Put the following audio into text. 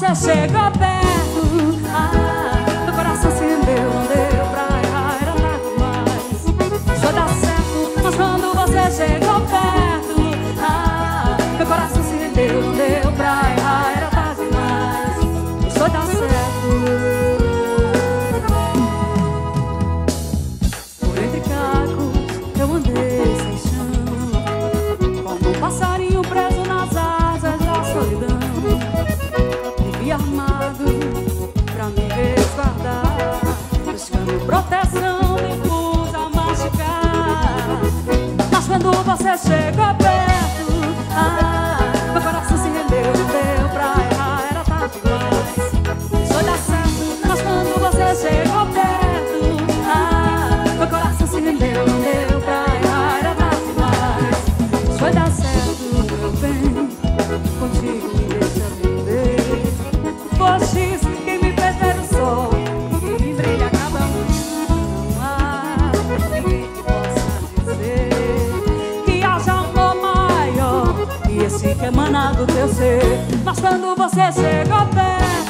você chegou perto, meu coração se rendeu, não deu pra errar, era tarde demais. Foi dar certo, mas quando você chegou perto, meu coração se rendeu, não deu pra errar, era tarde demais. Foi dar certo. Por entre cacos eu andei sem chão, como um passarinho preso nas asas da solidão. Vivi armado pra me resguardar, buscando proteção, me pus a machucar. Mas quando você chegou perto, meu coração se rendeu, não deu pra errar, era tarde demais. Foi dar certo, mas quando você chegou perto, meu coração se rendeu, não deu pra errar, era tarde demais. Foi dar certo, meu bem, contigo me deixa viver. Pois quem me fez ver o sol e me brilha cada manhã. Não há ninguém que possa dizer que haja amor maior que esse que emana do teu ser. Mas quando você chegou perto,